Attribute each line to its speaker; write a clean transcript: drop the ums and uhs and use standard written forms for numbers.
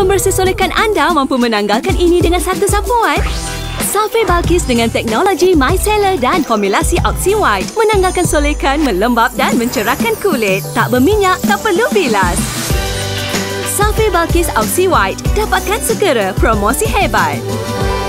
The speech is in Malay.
Speaker 1: Pembersih solekan anda mampu menanggalkan ini dengan satu sapuan. Safe Balkis dengan teknologi micellar dan formulasi Oxy White menanggalkan solekan, melembap dan mencerahkan kulit. Tak berminyak, tak perlu bilas. Safe Balkis Oxy White, dapatkan segera promosi hebat.